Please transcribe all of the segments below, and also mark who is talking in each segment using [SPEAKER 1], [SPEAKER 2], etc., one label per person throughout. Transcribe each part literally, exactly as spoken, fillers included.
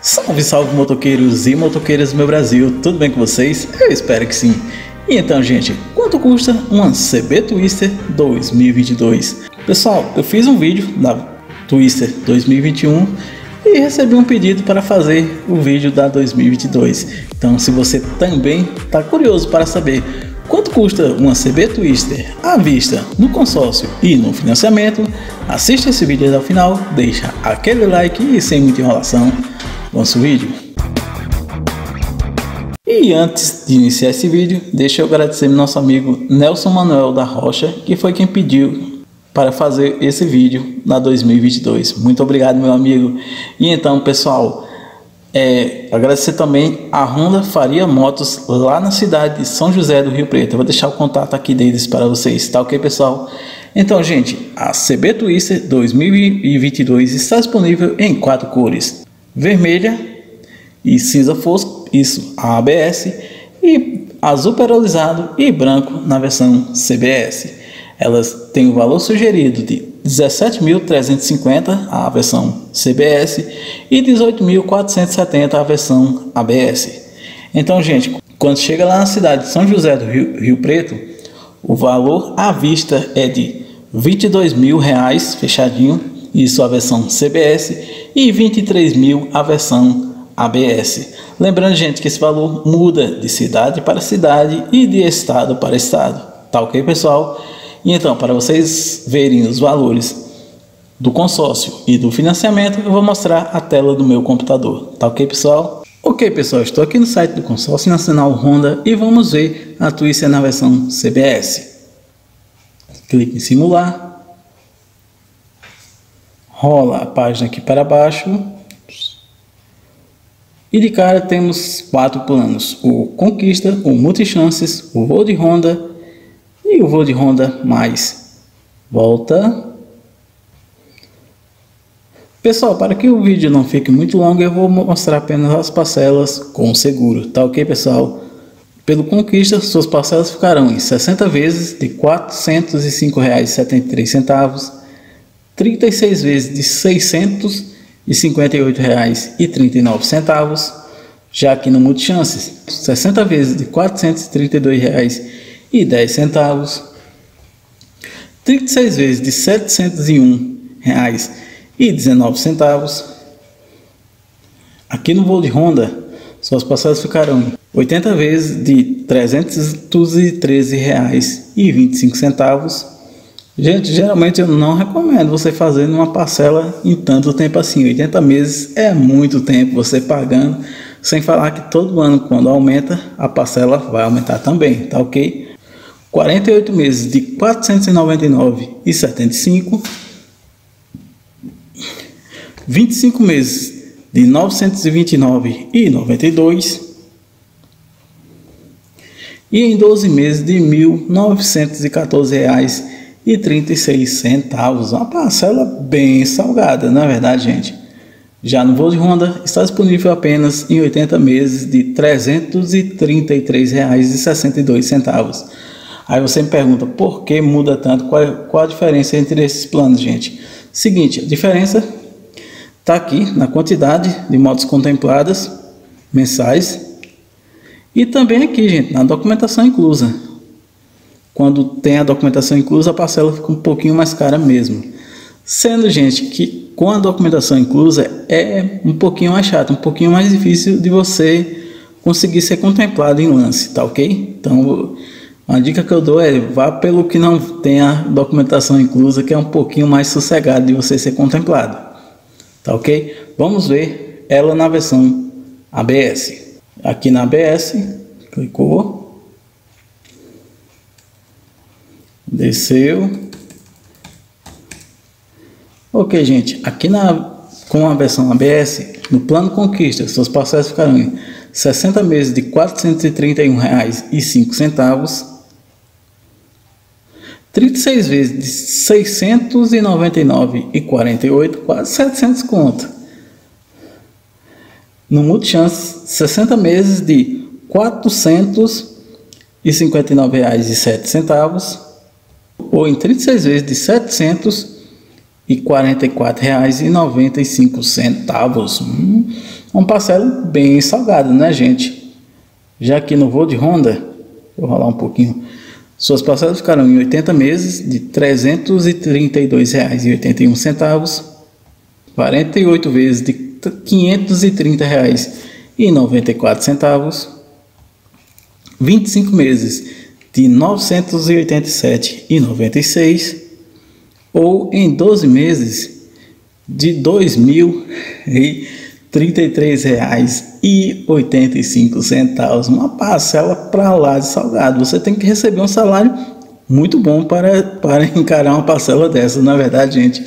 [SPEAKER 1] Salve, salve motoqueiros e motoqueiras do meu Brasil, tudo bem com vocês? Eu espero que sim. E então, gente, quanto custa uma C B Twister dois mil e vinte e dois? Pessoal, eu fiz um vídeo da Twister dois mil e vinte e um e recebi um pedido para fazer o vídeo da dois mil e vinte e dois. Então, se você também está curioso para saber quanto custa uma C B Twister à vista, no consórcio e no financiamento, assista esse vídeo até o final, deixa aquele like e sem muita enrolação, vamos ao vídeo. E antes de iniciar esse vídeo, deixa eu agradecer ao nosso amigo Nelson Manuel da Rocha, que foi quem pediu para fazer esse vídeo na dois mil e vinte e dois. Muito obrigado, meu amigo. E então, pessoal, é, agradecer também a Honda Faria Motos lá na cidade de São José do Rio Preto. Eu vou deixar o contato aqui deles para vocês, tá ok, pessoal? Então, gente, a C B Twister dois mil e vinte e dois está disponível em quatro cores: vermelha e cinza fosco, isso a ABS, e azul perolizado e branco na versão C B S. Elas têm o valor sugerido de dezessete mil trezentos e cinquenta a versão C B S e dezoito mil quatrocentos e setenta a versão A B S. Então, gente, quando chega lá na cidade de São José do Rio, Rio Preto, o valor à vista é de vinte e dois mil reais fechadinho, isso a versão C B S, e vinte e três mil a versão A B S. Lembrando, gente, que esse valor muda de cidade para cidade e de estado para estado. Tá ok, pessoal? E então, para vocês verem os valores do consórcio e do financiamento, eu vou mostrar a tela do meu computador. Tá ok, pessoal? Ok, pessoal, estou aqui no site do Consórcio Nacional Honda e vamos ver a Twister na versão C B S. Clique em simular. Rola a página aqui para baixo. E de cara temos quatro planos: o Conquista, o Multichances, o Voo de Honda e o Voo de Honda mais. Volta. Pessoal, para que o vídeo não fique muito longo, eu vou mostrar apenas as parcelas com seguro, tá ok, pessoal? Pelo Conquista, suas parcelas ficarão em sessenta vezes de quatrocentos e cinco reais e setenta e três centavos, trinta e seis vezes de seiscentos e cinquenta e oito reais e trinta e nove centavos. Já aqui no Multichances, sessenta vezes de quatrocentos e trinta e dois reais e dez centavos, trinta e seis vezes de setecentos e um reais e dezenove centavos. Aqui no Voo de Honda, suas parcelas ficarão em oitenta vezes de trezentos e treze reais e vinte e cinco centavos. Gente, geralmente eu não recomendo você fazer numa parcela em tanto tempo assim. oitenta meses é muito tempo você pagando, sem falar que todo ano, quando aumenta, a parcela vai aumentar também, tá ok? quarenta e oito meses de quatrocentos e noventa e nove reais e setenta e cinco centavos, vinte e cinco meses de novecentos e vinte e nove reais e noventa e dois centavos e em doze meses de mil novecentos e quatorze reais e trinta e seis centavos, uma parcela bem salgada, não é verdade, gente? Já no Voo de Honda está disponível apenas em oitenta meses de trezentos e trinta e três reais e sessenta e dois centavos. Aí você me pergunta, por que muda tanto? Qual, qual a diferença entre esses planos, gente? Seguinte, a diferença está aqui na quantidade de motos contempladas mensais e também aqui, gente, na documentação inclusa. Quando tem a documentação inclusa, a parcela fica um pouquinho mais cara mesmo. Sendo, gente, que com a documentação inclusa é um pouquinho mais chato, um pouquinho mais difícil de você conseguir ser contemplado em lance, tá ok? Então, uma dica que eu dou é vá pelo que não tem a documentação inclusa, que é um pouquinho mais sossegado de você ser contemplado, tá ok? Vamos ver ela na versão A B S. Aqui na A B S, clicou, desceu. Ok, gente, aqui na, com a versão A B S, no plano Conquista, suas parcelas ficarão em sessenta meses de quatrocentos e trinta e um reais e cinco centavos, trinta e seis vezes de seiscentos e noventa e nove reais e quarenta e oito centavos, quase setecentos conto. No Multichances, sessenta meses de quatrocentos e cinquenta e nove reais e sete centavos, ou em trinta e seis vezes de setecentos e quarenta e quatro reais e noventa e cinco centavos. Hum, uma parcela bem salgada, né, gente? Já que no Vou de Honda, vou rolar um pouquinho, suas parcelas ficarão em oitenta meses de trezentos e trinta e dois reais e oitenta e um centavos, quarenta e oito vezes de quinhentos e trinta reais e noventa e quatro centavos, vinte e cinco meses de novecentos e oitenta e sete reais e noventa e seis, ou em doze meses de dois mil e trinta e três reais e oitenta e cinco centavos, uma parcela para lá de salgado. Você tem que receber um salário muito bom para, para encarar uma parcela dessa, na verdade, gente.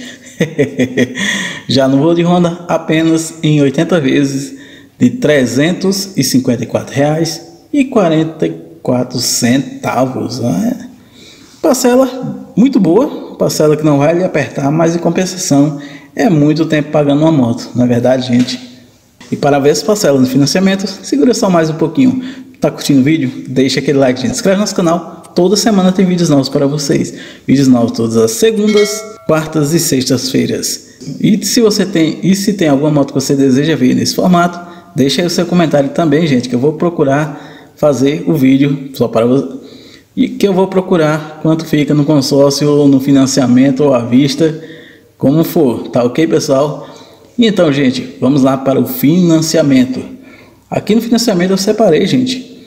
[SPEAKER 1] Já no Vou de Honda, apenas em oitenta vezes de trezentos e cinquenta e quatro reais e quarenta e quatro centavos, né? Parcela muito boa, parcela que não vai lhe apertar, mas em compensação é muito tempo pagando uma moto, na verdade, gente. E para ver as parcelas no financiamento, segura só mais um pouquinho. Tá curtindo o vídeo? Deixa aquele like, gente. Se inscreve no nosso canal. Toda semana tem vídeos novos para vocês. Vídeos novos todas as segundas, quartas e sextas-feiras. E se você tem, e se tem alguma moto que você deseja ver nesse formato, deixa aí o seu comentário também, gente, que eu vou procurar fazer o vídeo só para você. E que eu vou procurar quanto fica no consórcio ou no financiamento ou à vista, como for, tá ok, pessoal? Então, gente, vamos lá para o financiamento. Aqui no financiamento eu separei, gente,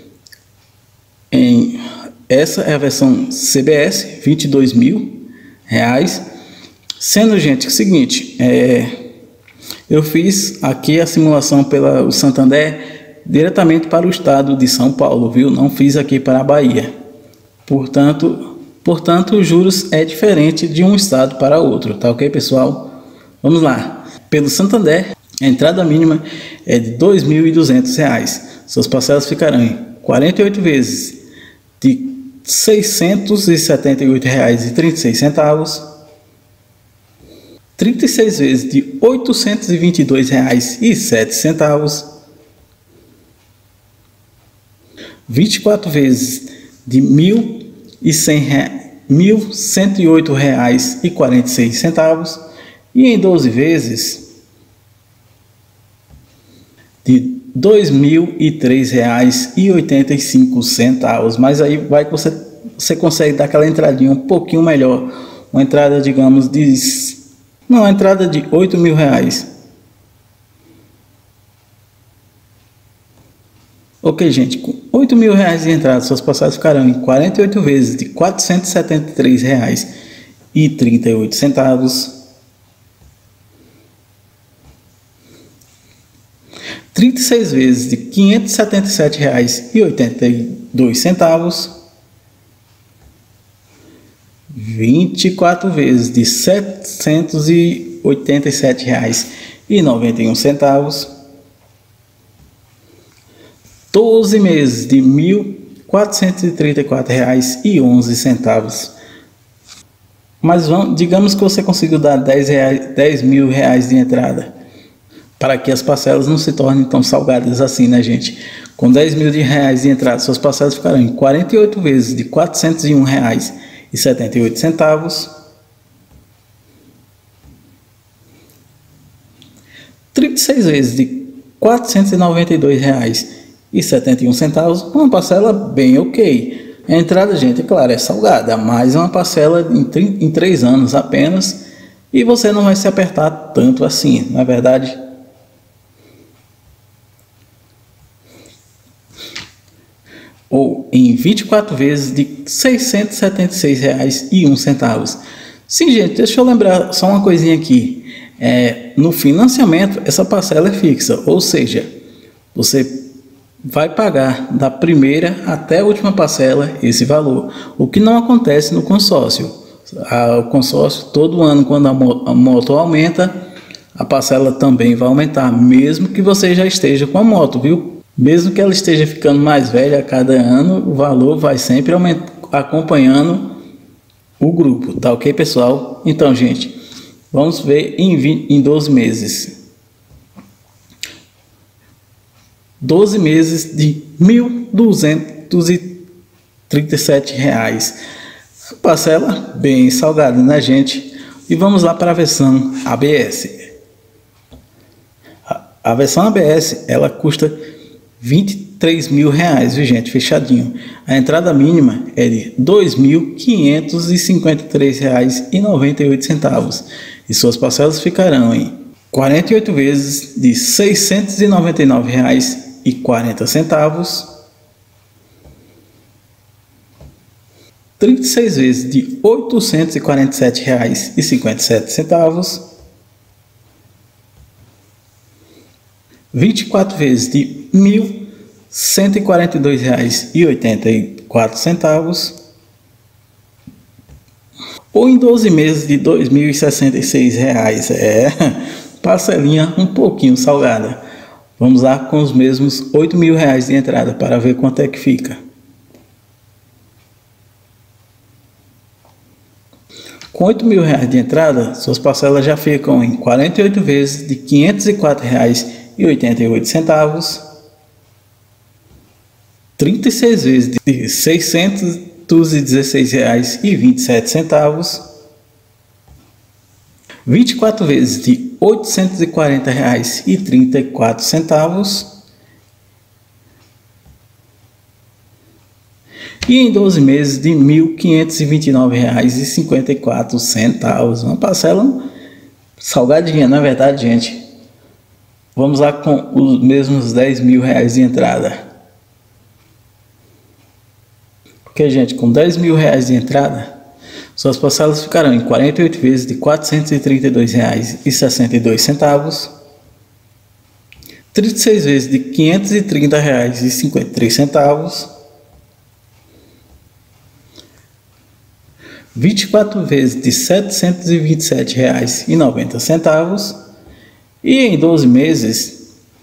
[SPEAKER 1] em essa é a versão C B S, vinte e dois mil reais, sendo, gente, o seguinte, é, eu fiz aqui a simulação pela o Santander diretamente para o estado de São Paulo, viu? Não fiz aqui para a Bahia. Portanto, portanto, os juros é diferente de um estado para outro, tá ok, pessoal? Vamos lá. Pelo Santander, a entrada mínima é de dois mil e duzentos reais. Suas parcelas ficarão em quarenta e oito vezes de seiscentos e setenta e oito reais e trinta e seis centavos, trinta e seis vezes de oitocentos e vinte e dois reais e sete centavos, vinte e quatro vezes de mil e cento e oito reais e quarenta e seis centavos, e em doze vezes de dois mil e três reais e oitenta e cinco centavos. Mas aí vai que você, você consegue dar aquela entradinha um pouquinho melhor, uma entrada, digamos, de não, uma entrada de oito mil reais. Ok, gente, com oito mil reais de entrada, suas passagens ficarão em quarenta e oito vezes de quatrocentos e setenta e três reais e trinta e oito centavos, trinta e seis vezes de quinhentos e setenta e sete reais e oitenta e dois centavos, vinte e quatro vezes de setecentos e oitenta e sete reais e noventa e um centavos, doze meses de mil quatrocentos e trinta e quatro reais e onze centavos. Mas vamos, digamos que você conseguiu dar dez, reais, dez mil reais de entrada, para que as parcelas não se tornem tão salgadas assim, né, gente? Com dez mil de reais de entrada, suas parcelas ficarão em quarenta e oito vezes de quatrocentos e um reais e setenta e oito centavos, trinta e seis vezes de quatrocentos e noventa e dois reais e setenta e um centavos, uma parcela bem ok. A entrada, gente, é claro, é salgada, mas é uma parcela em, em três anos apenas, e você não vai se apertar tanto assim, na verdade. Ou em vinte e quatro vezes de seiscentos e setenta e seis reais e um centavo. Sim, gente, deixa eu lembrar só uma coisinha aqui. É, no financiamento, essa parcela é fixa, ou seja, você vai pagar da primeira até a última parcela esse valor, o que não acontece no consórcio. O consórcio, todo ano, quando a moto aumenta, a parcela também vai aumentar, mesmo que você já esteja com a moto, viu? Mesmo que ela esteja ficando mais velha a cada ano, o valor vai sempre acompanhando o grupo, tá ok, pessoal? Então, gente, vamos ver em, vinte, em doze meses. doze meses de mil duzentos e trinta e sete reais. Parcela bem salgada, né, gente? E vamos lá para a versão A B S. A versão A B S ela custa vinte e três mil reais, viu gente, fechadinho. A entrada mínima é de dois mil quinhentos e cinquenta e três reais e noventa e oito centavos e suas parcelas ficarão em quarenta e oito vezes de seiscentos e noventa e nove reais e quarenta centavos, trinta e seis vezes de oitocentos e quarenta e sete reais e cinquenta e sete centavos, vinte e quatro vezes de mil cento e quarenta e dois reais e oitenta e quatro centavos, ou em doze meses de dois mil e sessenta e seis reais. É parcelinha um pouquinho salgada. Vamos lá com os mesmos oito mil reais de entrada para ver quanto é que fica. Com oito mil reais de entrada, suas parcelas já ficam em quarenta e oito vezes de quinhentos e quatro reais e oitenta e oito centavos, trinta e seis vezes de seiscentos e dezesseis reais e vinte e sete centavos, vinte e quatro vezes de oitocentos e quarenta reais e trinta e quatro centavos e em doze meses de mil quinhentos e vinte e nove reais e cinquenta e quatro centavos. Uma parcela salgadinha, na verdade, gente. Vamos lá com os mesmos dez mil reais de entrada. Porque, gente, com dez mil reais de entrada, suas parcelas ficarão em quarenta e oito vezes de quatrocentos e trinta e dois reais e sessenta e dois centavos, trinta e seis vezes de quinhentos e trinta reais e cinquenta e três centavos, vinte e quatro vezes de setecentos e vinte e sete reais e noventa centavos e em doze meses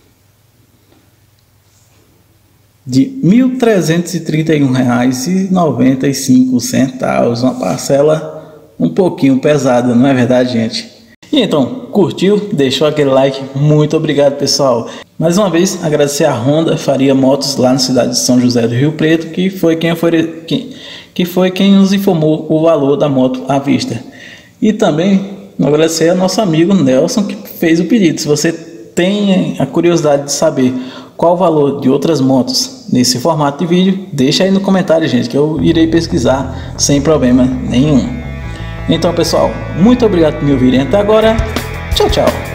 [SPEAKER 1] de mil trezentos e trinta e um reais e noventa e cinco centavos, uma parcela um pouquinho pesada, não é verdade, gente? E então, curtiu? Deixou aquele like? Muito obrigado, pessoal. Mais uma vez, agradecer a Honda Faria Motos lá na cidade de São José do Rio Preto, que foi quem foi quem, que foi quem nos informou o valor da moto à vista. E também agradecer ao nosso amigo Nelson que fez o pedido. Se você tem a curiosidade de saber qual o valor de outras motos nesse formato de vídeo, deixa aí no comentário, gente, que eu irei pesquisar sem problema nenhum. Então, pessoal, muito obrigado por me ouvirem até agora. Tchau, tchau.